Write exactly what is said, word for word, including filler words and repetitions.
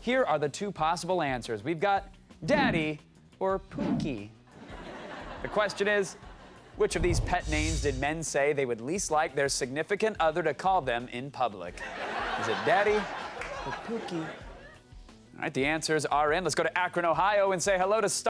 Here are the two possible answers. We've got Daddy or Pookie. The question is, which of these pet names did men say they would least like their significant other to call them in public? Is it Daddy or Pookie? All right, the answers are in. Let's go to Akron, Ohio, and say hello to Starlett.